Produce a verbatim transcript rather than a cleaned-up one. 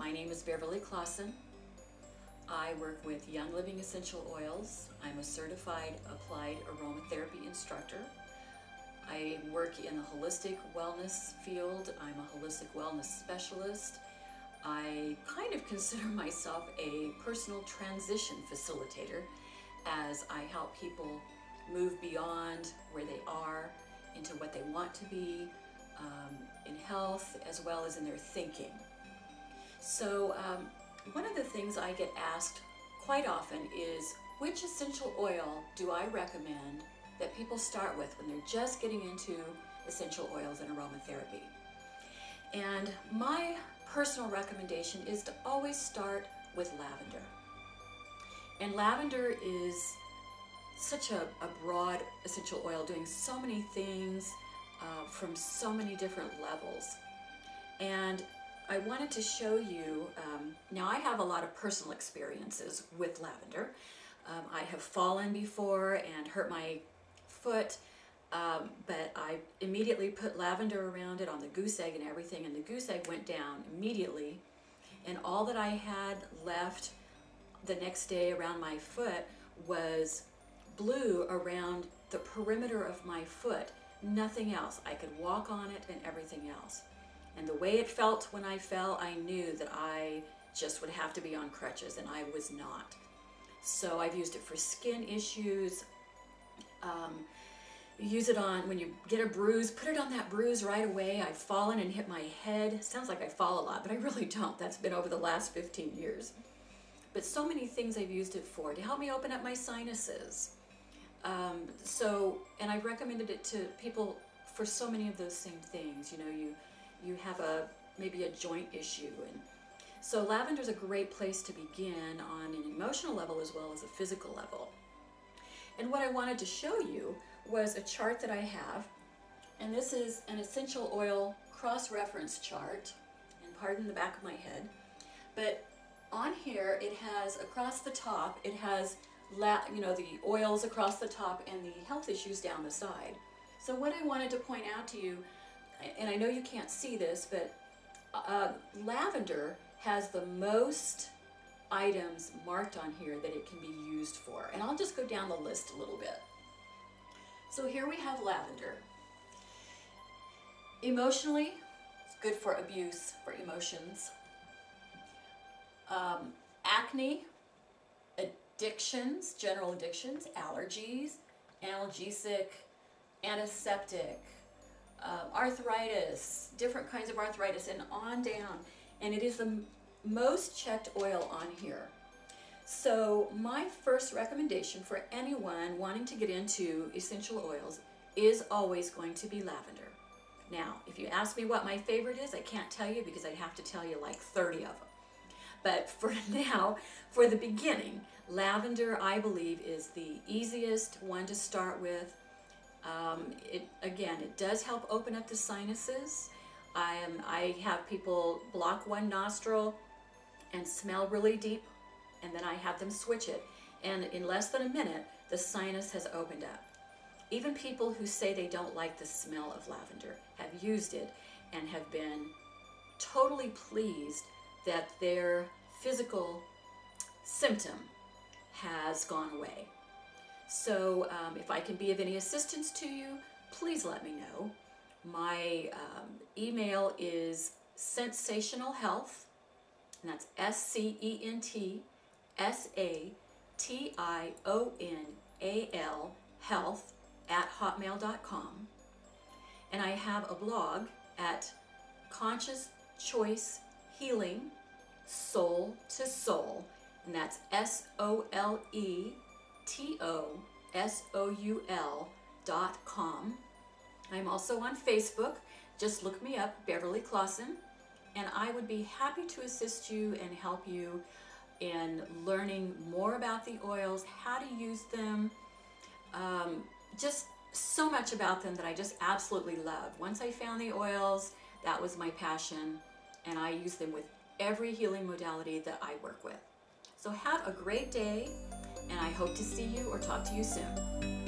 My name is Beverly Clausen. I work with Young Living Essential Oils. I'm a certified applied aromatherapy instructor. I work in the holistic wellness field. I'm a holistic wellness specialist. I kind of consider myself a personal transition facilitator as I help people move beyond where they are into what they want to be um, in health as well as in their thinking. So um, one of the things I get asked quite often is, which essential oil do I recommend that people start with when they're just getting into essential oils and aromatherapy? And my personal recommendation is to always start with lavender. And lavender is such a, a broad essential oil doing so many things uh, from so many different levels. And I wanted to show you, um, now I have a lot of personal experiences with lavender. Um, I have fallen before and hurt my foot, um, but I immediately put lavender around it on the goose egg and everything, and the goose egg went down immediately. And all that I had left the next day around my foot was blue around the perimeter of my foot, nothing else. I could walk on it and everything else. And the way it felt when I fell, I knew that I just would have to be on crutches, and I was not. So I've used it for skin issues. Um, you use it on, when you get a bruise, put it on that bruise right away. I've fallen and hit my head. Sounds like I fall a lot, but I really don't. That's been over the last fifteen years. But so many things I've used it for, to help me open up my sinuses. Um, so, and I've recommended it to people for so many of those same things. You know, you you have a maybe a joint issue, and so lavender is a great place to begin on an emotional level as well as a physical level. And what I wanted to show you was a chart that I have, and this is an essential oil cross-reference chart, and pardon the back of my head, but on here it has across the top, it has la you know the oils across the top and the health issues down the side. So what I wanted to point out to you, and I know you can't see this, but uh, lavender has the most items marked on here that it can be used for. And I'll just go down the list a little bit. So here we have lavender. Emotionally, it's good for abuse, for emotions. Um, acne, addictions, general addictions, allergies, analgesic, antiseptic, uh, arthritis, different kinds of arthritis, and on down. And it is the most checked oil on here. So my first recommendation for anyone wanting to get into essential oils is always going to be lavender. Now, if you ask me what my favorite is, I can't tell you because I'd have to tell you like thirty of them. But for now, for the beginning, lavender, I believe, is the easiest one to start with. Um, it, again, it does help open up the sinuses. I, am, I have people block one nostril and smell really deep, and then I have them switch it. And in less than a minute, the sinus has opened up. Even people who say they don't like the smell of lavender have used it and have been totally pleased that their physical symptom has gone away. So um, if I can be of any assistance to you, please let me know. My um, email is sentsationalhealth, and that's S C E N T S A T I O N A L, health, at hotmail dot com. And I have a blog at Conscious Choice Healing, Soul to Soul, and that's S O L E T O S O U L dot com. I'm also on Facebook. Just look me up, Beverly Clausen, and I would be happy to assist you and help you in learning more about the oils, how to use them, um, just so much about them that I just absolutely love. Once I found the oils, that was my passion, and I use them with every healing modality that I work with. So have a great day, and I hope to see you or talk to you soon.